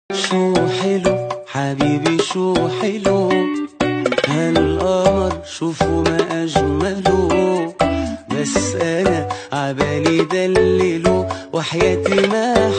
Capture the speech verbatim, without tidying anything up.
شو حلو حبيبي شو حلو هالقمر شوفوا ما أجمله، بس أنا عبالي دلله وحياتي ما